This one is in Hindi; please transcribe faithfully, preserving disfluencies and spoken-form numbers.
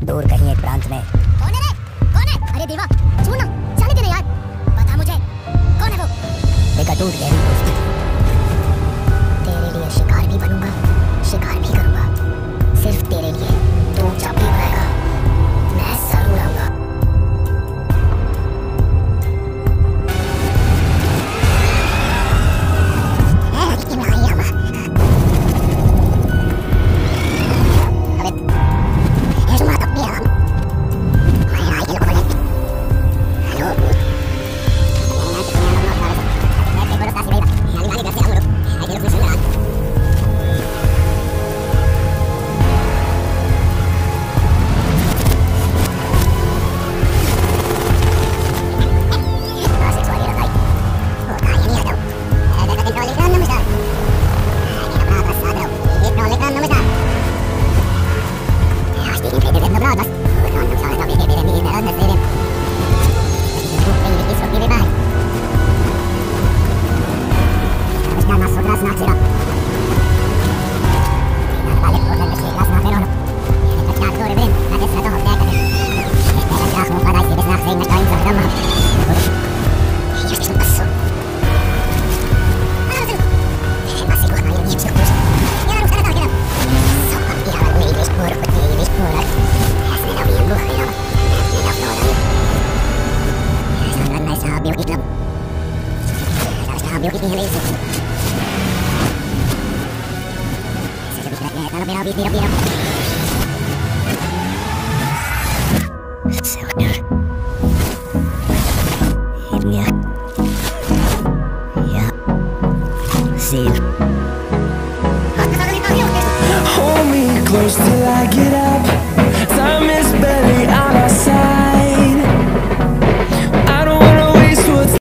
दूर कहीं एक प्रांत में। कौन है रे? कौन है? अरे देवा, छोड़ ना, जाने दे ना यार। बता मुझे, कौन है वो? एक अटूट गहरी दोस्ती। तेरे लिए शिकार भी बनूंगा, शिकार भी करूंगा, सिर्फ तेरे लिए। तू जब भी बुलाएगा, मैं जरूर आऊंगा। Gracias.